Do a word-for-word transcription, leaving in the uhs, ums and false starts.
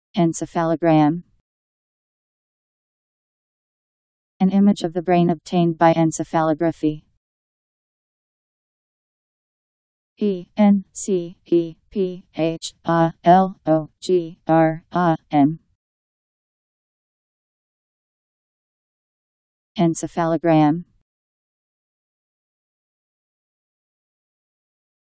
Encephalogram. An image of the brain obtained by encephalography. E N C E P H A L O G R A M. Encephalogram.